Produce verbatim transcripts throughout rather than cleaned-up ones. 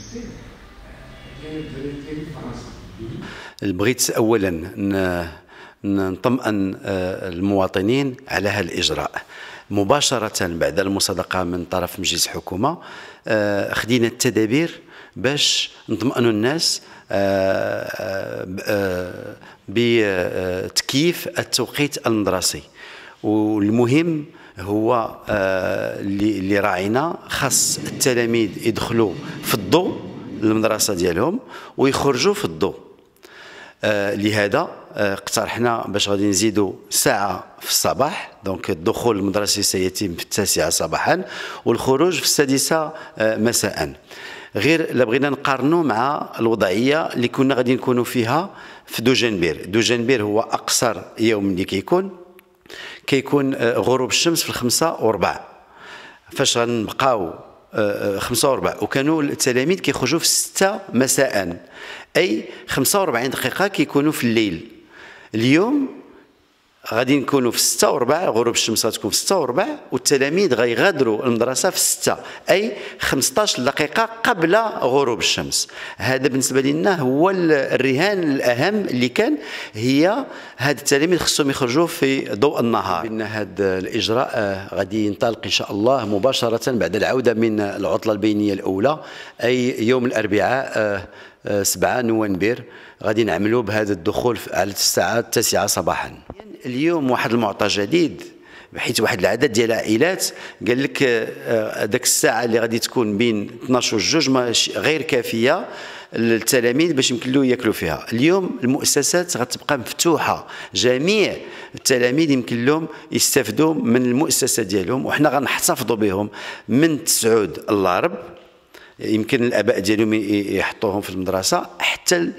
بغيت اولا نطمئن المواطنين على هذا الاجراء. مباشره بعد المصادقه من طرف مجلس الحكومه خدينا التدابير باش نطمئنوا الناس بتكييف التوقيت المدرسي. والمهم هو اللي راعينا خاص التلاميذ يدخلوا في الضوء المدرسه ديالهم ويخرجوا في الضوء. لهذا اقترحنا باش غادي نزيدوا ساعه في الصباح، دونك الدخول المدرسي سيتم في التاسعه صباحا والخروج في السادسه مساء. غير لا بغينا نقارنوا مع الوضعيه اللي كنا غادي نكونوا فيها في دوجنبير. دوجنبير هو اقصر يوم اللي كيكون كيكون غروب الشمس في الخمسة وربع، فاش غنبقاو خمسة وربع وكانوا التلاميذ كيخرجوا في ستة مساء، اي خمسة وأربعين دقيقه كيكونوا في الليل. اليوم غادي نكونوا في ستة وربع، غروب الشمس غتكون في ستة وربع والتلاميذ غيغادروا المدرسه في ستة، اي خمسطاش دقيقه قبل غروب الشمس. هذا بالنسبه لنا هو الرهان الاهم اللي كان، هي هاد التلاميذ خصهم يخرجوا في ضوء النهار. ان هذا الاجراء غادي ينطلق ان شاء الله مباشره بعد العوده من العطله البينيه الاولى، اي يوم الاربعاء سبعة نوفمبر غادي نعملوا بهذا الدخول على الساعه التاسعه صباحا. اليوم واحد المعطى جديد، بحيث واحد العدد ديال العائلات قال لك داك الساعه اللي غادي تكون بين اثناش وجوج غير كافيه للتلاميذ باش يمكن له ياكلوا فيها. اليوم المؤسسات غتبقى مفتوحه، جميع التلاميذ يمكن لهم يستافدوا من المؤسسه ديالهم، وحنا غنحتفظوا بهم من تسعود الغرب. يمكن الاباء ديالهم يحطوهم في المدرسه حتى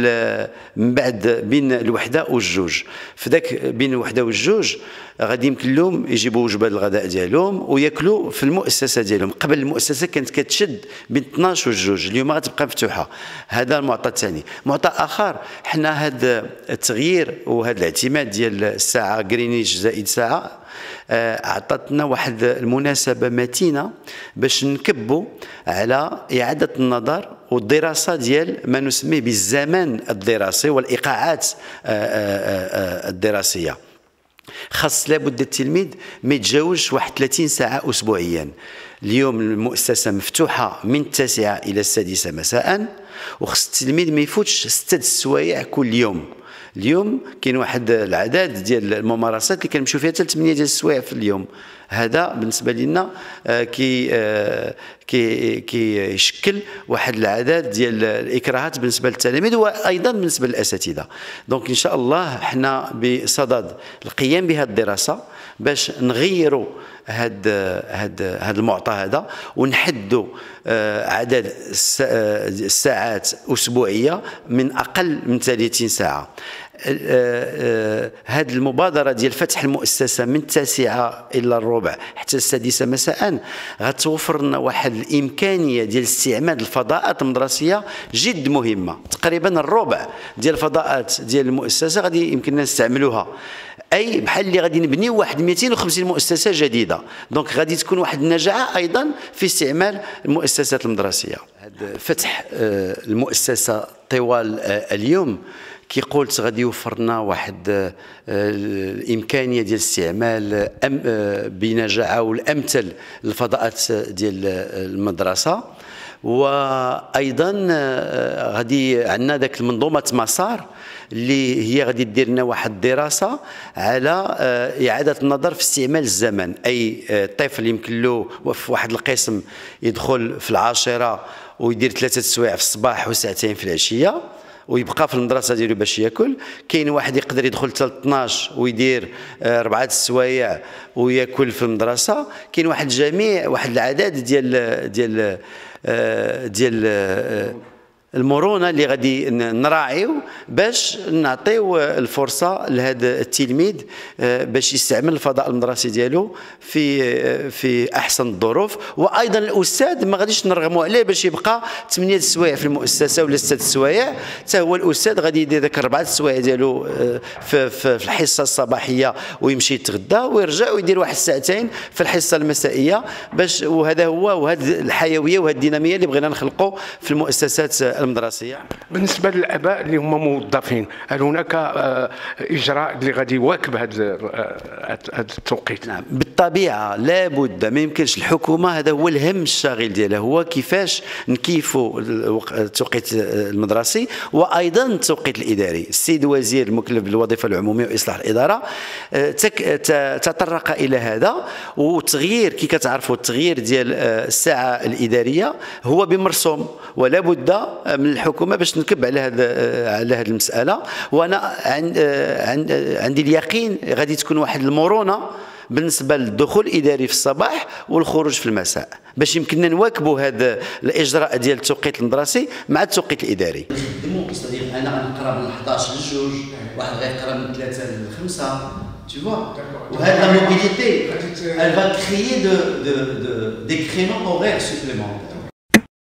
من بعد بين الوحده والجوج. في ذاك بين الوحده والجوج غادي يمكن لهم يجيبوا وجبه الغداء ديالهم وياكلوا في المؤسسه ديالهم. قبل المؤسسه كانت كتشد بين اثناش والجوج، اليوم غتبقى مفتوحه. هذا المعطى الثاني. معطى اخر، حنا هذا التغيير وهذا الاعتماد ديال الساعه غرينيش زائد ساعه أعطتنا واحد المناسبة متينة باش نكبوا على إعادة النظر والدراسة ديال ما نسميه بالزمن الدراسي والإيقاعات الدراسية. خاص لابد التلميذ ما يتجاوزش واحد ثلاثين ساعة أسبوعيا. اليوم المؤسسة مفتوحة من التاسعة إلى السادسة مساء، وخص التلميذ ما يفوتش ستة السوايع كل يوم. اليوم كاين واحد العدد ديال الممارسات اللي كنمشيو فيها حتى ثمانية ديال السوايع في اليوم. هذا بالنسبه لنا كي كي كيشكل واحد العدد ديال الاكراهات بالنسبه للتلاميذ وايضا بالنسبه للاساتذه. دونك ان شاء الله حنا بصدد القيام بهذه الدراسه باش نغيروا هاد هاد هاد المعطى هذا ونحدوا عدد الساعات اسبوعيه من اقل من ثلاثين ساعه. هذه المبادره ديال فتح المؤسسه من التاسعه الى الربع حتى السادسه مساء غتوفر لنا واحد الامكانيه ديال استعمال الفضاءات المدرسيه جد مهمه. تقريبا الربع ديال الفضاءات ديال المؤسسه غادي يمكننا نستعملوها، اي بحال اللي غادي نبنيو واحد مئتين وخمسين مؤسسه جديده. دونك غادي تكون واحد النجاعه ايضا في استعمال المؤسسات المدرسيه. فتح المؤسسه طوال اليوم كي قلت غادي يوفر لنا واحد الامكانيه ديال استعمال بنجاعه والامثل الفضاءات ديال المدرسه، وايضا غادي عندنا ذاك المنظومه مسار اللي هي غادي دير لنا واحد الدراسه على اعاده النظر في استعمال الزمن. اي طفل يمكن له في واحد القسم يدخل في العاشره ويدير ثلاثه سوايع في الصباح وساعتين في العشيه ويبقى في المدرسه ديالو باش ياكل. كاين واحد يقدر يدخل حتى اثناش ويدير اربعه السوايع وياكل في المدرسه. كاين واحد جميع واحد العدد ديال ديال ديال المرونه اللي غادي نراعيو باش نعطيو الفرصه لهذا التلميذ باش يستعمل الفضاء المدرسي ديالو في في احسن الظروف. وايضا الاستاذ ما غاديش نرغموا عليه باش يبقى ثمانيه السوايع في المؤسسه ولا سته السوايع، حتى هو الاستاذ غادي يدير ذاك اربعه السوايع ديالو في, في, في الحصه الصباحيه ويمشي يتغدى ويرجع ويدير واحد الساعتين في الحصه المسائيه باش. وهذا هو وهذه الحيويه وهذه الديناميه اللي بغينا نخلقوا في المؤسسات المدرسيه. بالنسبه للاباء اللي هم موظفين، هل هناك اجراء اللي غادي يواكب هذا التوقيت؟ نعم بالطبيعه لابد، ما يمكنش الحكومه هذا هو الهم الشاغل ديالها، هو كيفاش نكيفوا التوقيت المدرسي وايضا التوقيت الاداري. السيد وزير المكلف بالوظيفه العموميه واصلاح الاداره تطرق الى هذا، وتغيير كي كتعرفوا التغيير ديال الساعه الاداريه هو بمرسوم، ولا بد من الحكومه باش نكب على هذا على هذه المساله. وانا عندي اليقين غادي تكون واحد المرونه بالنسبه للدخول الاداري في الصباح والخروج في المساء باش يمكننا نواكبوا هذا الاجراء ديال التوقيت المدرسي مع التوقيت الاداري. نخدموا صديق انا غنقرا من احداش للجوج، واحد غيقرا من ثلاثه للخمسه، tu vois. وهذه la mobilité elle va créer de de de des créneaux horaires supplémentaires.